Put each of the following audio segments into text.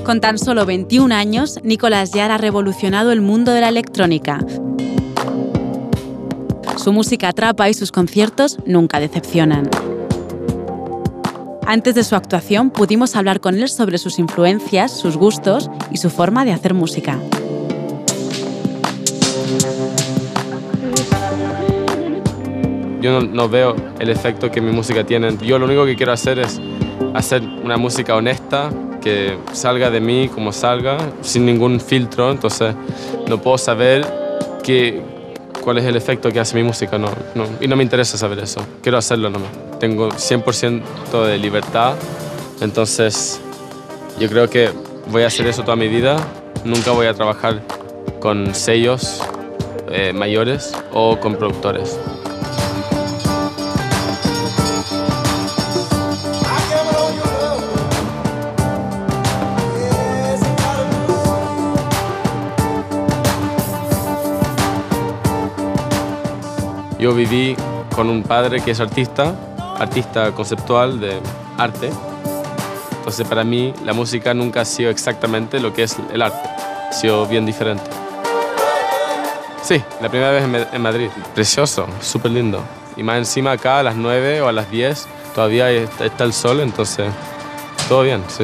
Con tan solo 21 años, Nicolas Jaar ha revolucionado el mundo de la electrónica. Su música atrapa y sus conciertos nunca decepcionan. Antes de su actuación, pudimos hablar con él sobre sus influencias, sus gustos y su forma de hacer música. Yo no veo el efecto que mi música tiene. Yo lo único que quiero hacer es hacer una música honesta, que salga de mí como salga, sin ningún filtro. Entonces no puedo saber cuál es el efecto que hace mi música. Y no me interesa saber eso. Quiero hacerlo nomás. Tengo 100% de libertad. Entonces yo creo que voy a hacer eso toda mi vida. Nunca voy a trabajar con sellos mayores o con productores. Yo viví con un padre que es artista conceptual de arte. Entonces para mí la música nunca ha sido exactamente lo que es el arte. Ha sido bien diferente. Sí, la primera vez en Madrid. Precioso, súper lindo. Y más encima acá a las 9 o a las 10 todavía está el sol, entonces todo bien, sí.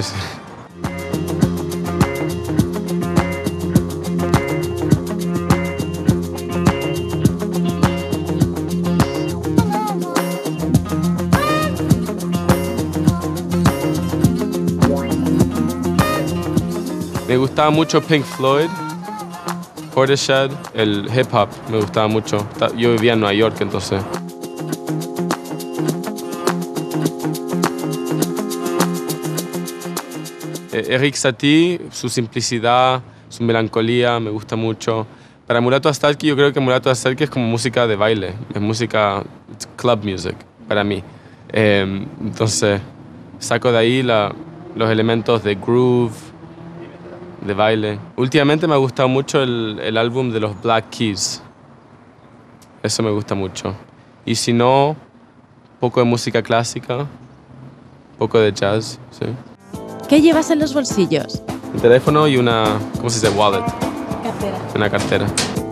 Me gustaba mucho Pink Floyd, Portishead, el hip hop me gustaba mucho. Yo vivía en Nueva York, entonces. Erik Satie, su simplicidad, su melancolía, me gusta mucho. Para Mulatto Astatke, yo creo que Mulatto Astatke es como música de baile, es música club music para mí. Entonces saco de ahí los elementos de groove, de baile. Últimamente me ha gustado mucho el álbum de los Black Keys. Eso me gusta mucho. Y si no, poco de música clásica, poco de jazz, sí. ¿Qué llevas en los bolsillos? Un teléfono y una, ¿cómo se dice? Wallet. Cartera. Una cartera.